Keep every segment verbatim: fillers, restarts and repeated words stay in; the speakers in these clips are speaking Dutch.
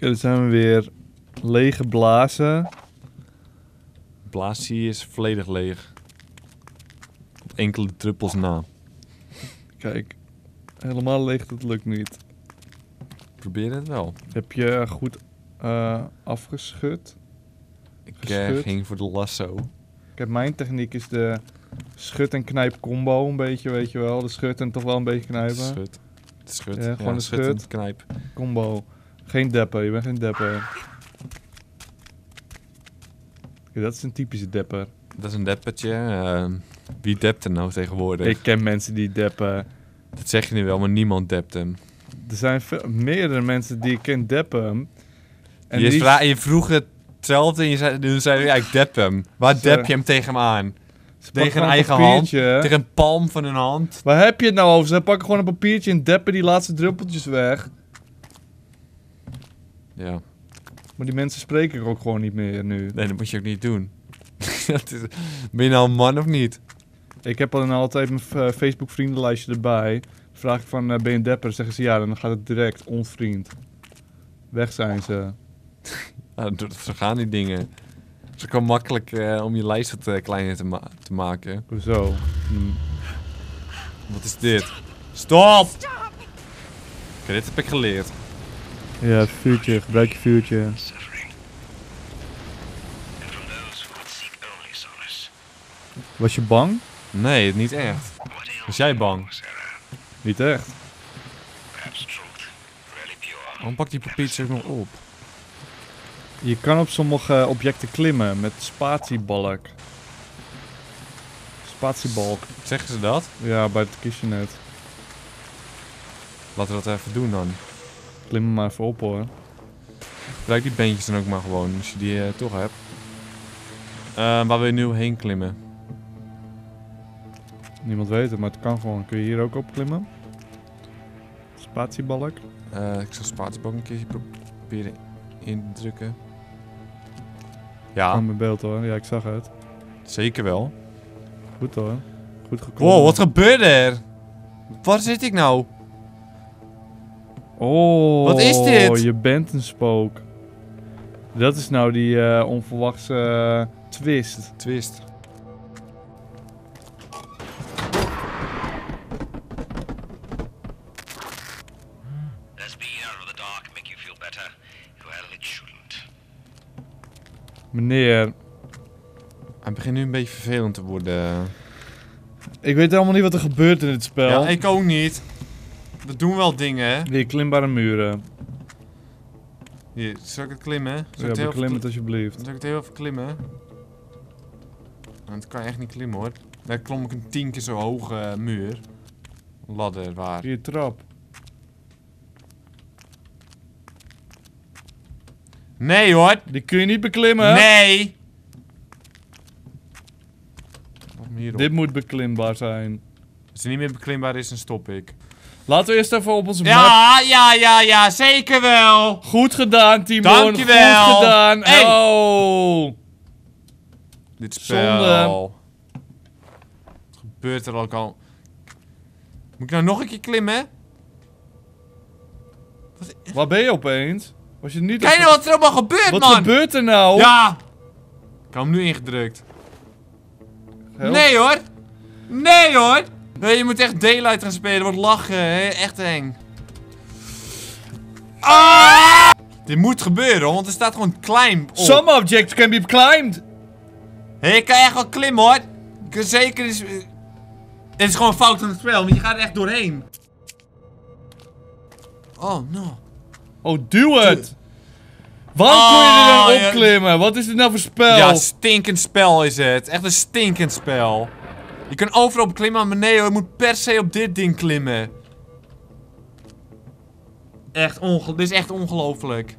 Oké, dan zijn we weer lege blazen. Blaasie is volledig leeg. Op enkele druppels na. Kijk, helemaal leeg, dat lukt niet. Probeer het wel. Heb je goed uh, afgeschud? Ik uh, ging voor de lasso. Kijk, mijn techniek is de schud en knijp combo een beetje, weet je wel. De schud en toch wel een beetje knijpen. Schud. Schud. Ja, gewoon ja, de schud. schud. En knijp. Combo. Geen depper, je bent geen depper. Kijk, dat is een typische depper. Dat is een deppertje. Uh, wie dept er nou tegenwoordig? Ik ken mensen die deppen. Dat zeg je nu wel, maar niemand dept hem. Er zijn veel, meerdere mensen die ik ken deppen. En je, die... vra- je vroeg hetzelfde en je zei, toen zei je, ja, ik dep hem. Waar Ze... dep je hem tegen hem aan? Tegen een eigen hand? Tegen een palm van een hand? Waar heb je het nou over? Ze pakken gewoon een papiertje en deppen die laatste druppeltjes weg. Ja. Maar die mensen spreken er ook gewoon niet meer nu. Nee, dat moet je ook niet doen. dat is... Ben je nou een man of niet? Ik heb dan altijd mijn uh, Facebook vriendenlijstje erbij. Vraag ik van, uh, ben je een depper? Zeggen ze ja, dan gaat het direct, onvriend. Weg zijn ze. Ja, zo gaan die dingen. Het is ook wel makkelijk uh, om je lijst wat uh, kleiner te, ma te maken. Hoezo? Hm. Wat is dit? Stop! Oké, okay, dit heb ik geleerd. Ja, vuurtje. Gebruik je vuurtje. Was je bang? Nee, niet echt. Was jij bang? Niet echt. Waarom pak die papiertjes ook nog op? Je kan op sommige objecten klimmen met spatiebalk. Spatiebalk. Zeggen ze dat? Ja, bij het kies je net. Laten we dat even doen dan. Klim er maar even op hoor. Gebruik die beentjes dan ook maar gewoon, als je die uh, toch hebt. Uh, waar wil je nu heen klimmen? Niemand weet het, maar het kan gewoon. Kun je hier ook op klimmen? Spatiebalk. Uh, ik zal spatiebalk een keertje proberen indrukken. Ja. Kwam in beeld hoor, ja ik zag het. Zeker wel. Goed hoor. Goed geklommen. Wow, wat gebeurde er? Waar zit ik nou? Oh, wat is dit? Je bent een spook. Dat is nou die uh, onverwachte uh, twist. Twist. Meneer. Hij begint nu een beetje vervelend te worden. Ik weet helemaal niet wat er gebeurt in dit spel. Ja, ik ook niet. We doen wel dingen, hè. Die klimbare muren. Hier, zal ik het klimmen? Zal ja, ik het beklim het alsjeblieft. Zal ik het heel even klimmen? Want het kan echt niet klimmen, hoor. Daar klom ik een tien keer zo hoge uh, muur. Ladder, waar? Hier, trap. Nee, hoor. Die kun je niet beklimmen. Nee. Dit moet beklimbaar zijn. Als het niet meer beklimbaar is, dan stop ik. Laten we eerst even op onze ja, map... Ja, ja, ja, zeker wel. Goed gedaan, Timon. Dankjewel. Goed gedaan. Hey. Oh. Dit spel. Zonde. Wat gebeurt er ook al? Moet ik nou nog een keer klimmen? Wat... Waar ben je opeens? Was je niet Kijk nou wat er allemaal gebeurt, wat man. Wat gebeurt er nou? Ja. Ik heb hem nu ingedrukt. Help. Nee hoor. Nee hoor. Nee, je moet echt Daylight gaan spelen. Wordt lachen. Hè? Echt eng. Ah! Dit moet gebeuren hoor, want er staat gewoon climb op. Some objects can be climbed. Hé, hey, ik kan echt wel klimmen hoor. Ik kan zeker is... Dit is gewoon fout van het spel, want je gaat er echt doorheen. Oh no. Oh, duw het. Waarom oh, kun je er dan opklimmen? Ja. Wat is dit nou voor spel? Ja, stinkend spel is het. Echt een stinkend spel. Je kan overal op klimmen, maar nee hoor, je moet per se op dit ding klimmen. Echt onge... Dit is echt ongelooflijk.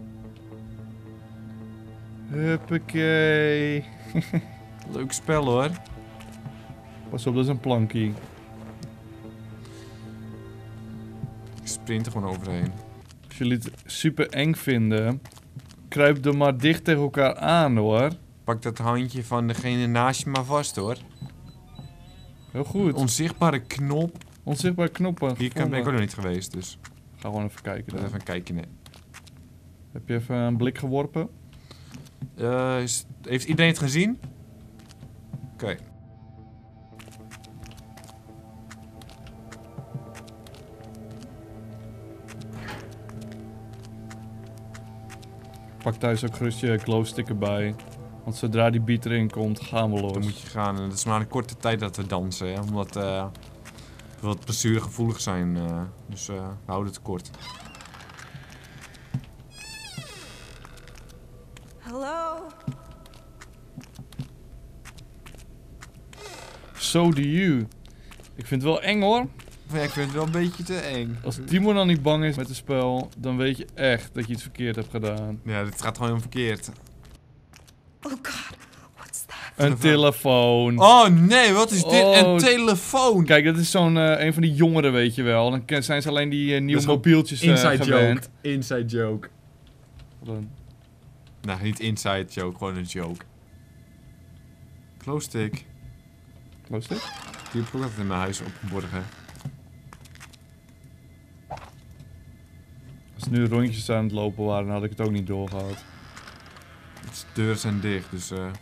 Huppakee. Leuk spel hoor. Pas op, dat is een plankie. Ik sprint er gewoon overheen. Als jullie het super eng vinden, kruip er maar dicht tegen elkaar aan hoor. Pak dat handje van degene naast je maar vast hoor. Heel goed. Onzichtbare knop. Onzichtbare knoppen. Hier kan, ben ik ook nog niet geweest, dus. Ga gewoon even kijken dan. Even kijken, nee. Heb je even een blik geworpen? Uh, is, heeft iedereen het gezien? Oké. Okay. Pak thuis ook gerust je glowstick erbij. Want zodra die beat erin komt, gaan we los. Dan moet je gaan. Het is maar een korte tijd dat we dansen, hè? Omdat uh, we wat blessuregevoelig zijn. Uh, dus uh, we houden het kort. Hallo. So do you. Ik vind het wel eng hoor. Ja, ik vind het wel een beetje te eng. Als Timo dan niet bang is met het spel, dan weet je echt dat je iets verkeerd hebt gedaan. Ja, dit gaat gewoon verkeerd. Oh god, what's that? Een telefoon. Oh nee, wat is dit? Oh. Een telefoon! Kijk, dat is zo'n uh, een van die jongeren, weet je wel. Dan zijn ze alleen die uh, nieuwe mobieltjes uh, inside gewend. Joke. Inside joke. Wat dan? Nou, niet inside joke, gewoon een joke. Glowstick. Glowstick? Die heb ik ook even in mijn huis opgeborgen. Als nu rondjes aan het lopen waren, dan had ik het ook niet doorgehad. De deuren zijn dicht, dus uh...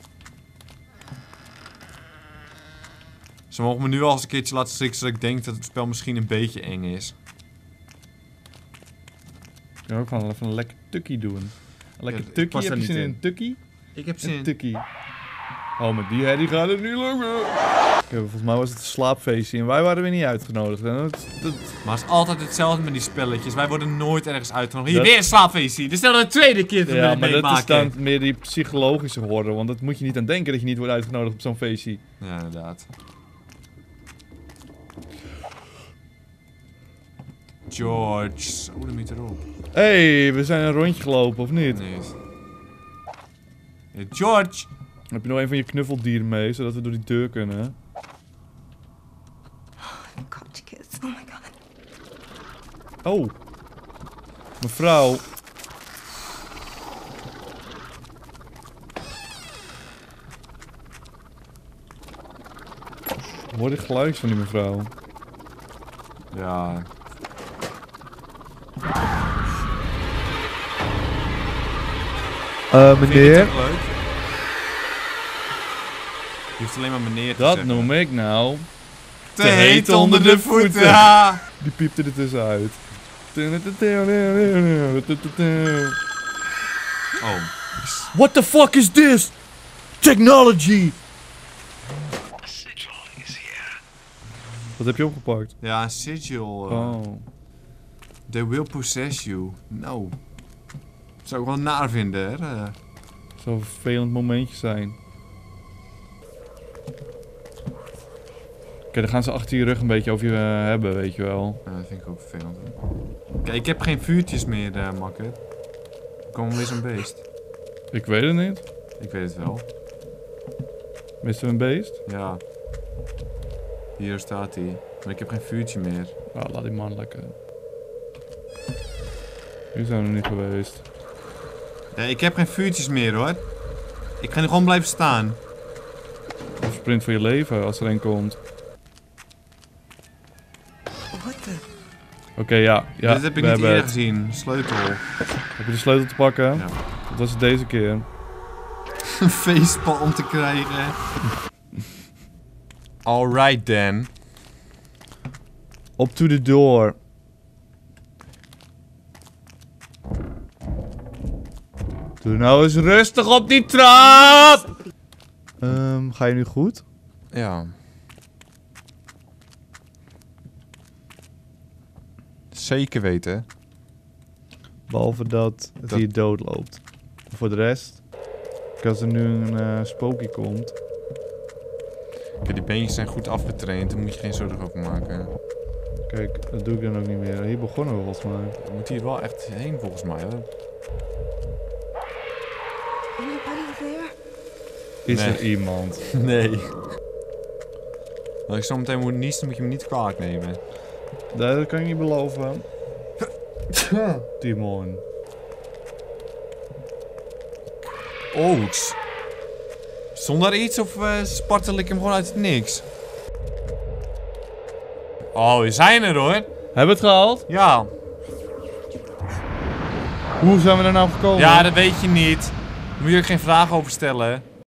ze mogen me nu al eens een keertje laten schrikken, zodat ik denk dat het spel misschien een beetje eng is. Ik kan ook gewoon even een lekker tukkie doen. Een lekker Ja, tukkie, pas heb er je zin niet in in. een tukkie? Ik heb zin Een in. tukkie. Oh, met die herrie gaat het niet lukken. Okay, volgens mij was het een slaapfeestje en wij waren weer niet uitgenodigd. En dat, dat... Maar het is altijd hetzelfde met die spelletjes. Wij worden nooit ergens uitgenodigd. Hier, Dat... weer een slaapfeestje. Dit is al de tweede keer dat we Ja, het maar meemaken. dat is dan meer die psychologische horror. Want dat moet je niet aan denken dat je niet wordt uitgenodigd op zo'n feestje. Ja, inderdaad. George. Oeh, de meter erop. Hé, hey, we zijn een rondje gelopen, of niet? Nee. Hey, George! Heb je nog een van je knuffeldieren mee, zodat we door die deur kunnen? God, kids. Oh my god. Oh. Mevrouw. Hoor dit geluid van die mevrouw? Ja. Uh, meneer. Leuk. Je hoeft alleen maar meneer te Dat zeggen. noem ik nou. Te heet onder de voeten. Ja. Die piepte er tussenuit. Oh. What the fuck is this? Technology! Wat heb je opgepakt? Ja, een sigil. Uh, Oh. They will possess you. Nou. Zou ik wel naar vinden, hè? Uh. Zou een vervelend momentje zijn. Kijk, dan gaan ze achter je rug een beetje over je uh, hebben, weet je wel. Ja, dat vind ik ook vervelend. Kijk, ik heb geen vuurtjes meer, uh, makker. Kom weer zo'n beest. Ik weet het niet. Ik weet het wel. Mist er een beest? Ja. Hier staat hij. Maar ik heb geen vuurtje meer. Ah, laat die man lekker. Hier zijn we niet geweest. Nee, ik heb geen vuurtjes meer, hoor. Ik ga nu gewoon blijven staan. Of sprint voor je leven als er een komt. What the? Oké, okay, ja. ja. Dit heb ik we niet eerder het. gezien. Sleutel. Heb je de sleutel te pakken? Ja. Dat was het deze keer. Een facepalm te krijgen. Alright then. Up to the door. Doe nou eens rustig op die trap! Um, ga je nu goed? Ja. Zeker weten. Behalve dat het Dat... hier doodloopt. Voor de rest, als er nu een uh, spookje komt. Kijk, die beentjes zijn goed afgetraind, daar moet je geen zorgen over maken. Kijk, dat doe ik dan ook niet meer. Hier begonnen we volgens mij. Je moet hier wel echt heen volgens mij, hoor. Anybody there? Is Nee. er iemand? Nee. Als ik zo meteen moet niezen, moet je me niet kwalijk nemen. Nee, dat kan ik niet beloven. Timon. Ouch. Stond daar iets of uh, spartel ik hem gewoon uit het niks? Oh, we zijn er, hoor. Hebben we het gehaald? Ja. Hoe zijn we daar nou gekomen? Ja, dat weet je niet. Daar moet je ook geen vragen over stellen.